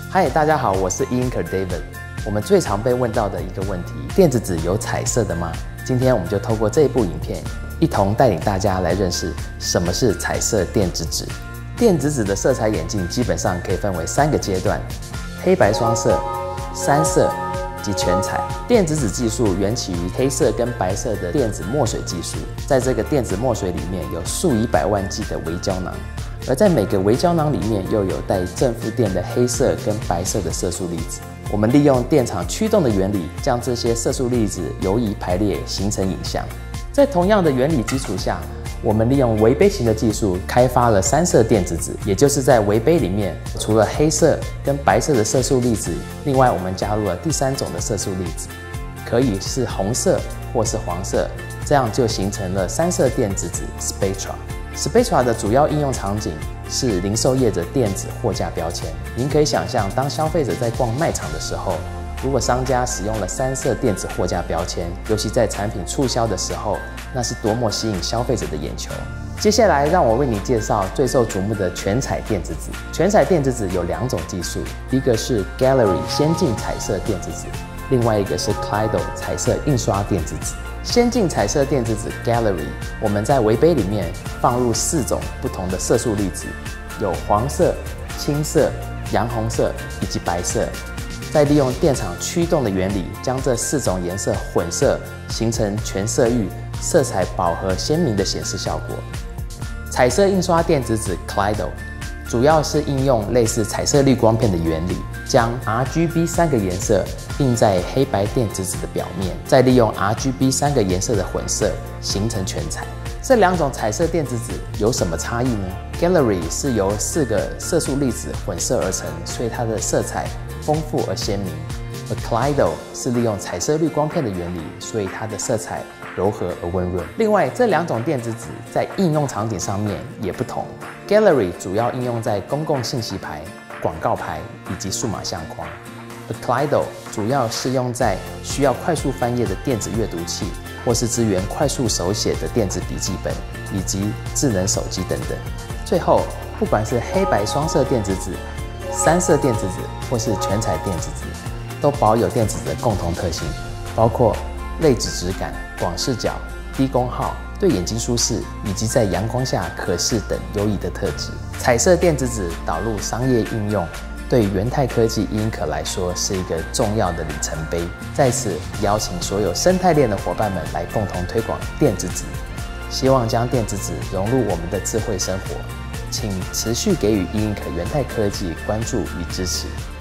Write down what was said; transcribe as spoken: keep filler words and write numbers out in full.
嗨，大家好，我是 E-Inker David。我们最常被问到的一个问题：电子纸有彩色的吗？今天我们就透过这一部影片，一同带领大家来认识什么是彩色电子纸。电子纸的色彩演进基本上可以分为三个阶段：黑白双色、三色及全彩。电子纸技术源起于黑色跟白色的电子墨水技术，在这个电子墨水里面有数以百万计的微胶囊。而在每个微胶囊里面又有带正负电的黑色跟白色的色素粒子。我们利用电场驱动的原理，将这些色素粒子游移排列，形成影像。在同样的原理基础下，我们利用微杯型的技术开发了三色电子纸，也就是在微杯里面，除了黑色跟白色的色素粒子，另外我们加入了第三种的色素粒子，可以是红色或是黄色，这样就形成了三色电子纸 Spectra。Spectra 的主要应用场景是零售业的电子货架标签。您可以想象，当消费者在逛卖场的时候，如果商家使用了三色电子货架标签，尤其在产品促销的时候，那是多么吸引消费者的眼球。接下来，让我为你介绍最受瞩目的全彩电子纸。全彩电子纸有两种技术，一个是 Gallery 先进彩色电子纸，另外一个是 Kaleido 彩色印刷电子纸。先进彩色电子纸 Gallery， 我们在微杯里面放入四种不同的色素粒子，有黄色、青色、洋红色以及白色。再利用电场驱动的原理，将这四种颜色混色，形成全色域、色彩饱和鲜明的显示效果。彩色印刷电子纸 Kaleido 主要是应用类似彩色滤光片的原理，将 R G B 三个颜色印在黑白电子纸的表面，再利用 R G B 三个颜色的混色，形成全彩。这两种彩色电子纸有什么差异呢？ Gallery 是由四个色素粒子混色而成，所以它的色彩丰富而鲜明。而 Kaleido 是利用彩色滤光片的原理，所以它的色彩柔和而温润。另外，这两种电子纸在应用场景上面也不同。Gallery 主要应用在公共信息牌、广告牌以及数码相框，而 Kaleido 主要是用在需要快速翻页的电子阅读器，或是支援快速手写的电子笔记本以及智能手机等等。最后，不管是黑白双色电子纸、三色电子纸或是全彩电子纸，都保有电子纸的共同特性，包括类纸质感、广视角、低功耗、对眼睛舒适以及在阳光下可视等优异的特质。彩色电子纸导入商业应用，对元泰科技 E-Inker 来说是一个重要的里程碑。在此邀请所有生态链的伙伴们来共同推广电子纸，希望将电子纸融入我们的智慧生活。请持续给予 E-Inker 元泰科技关注与支持。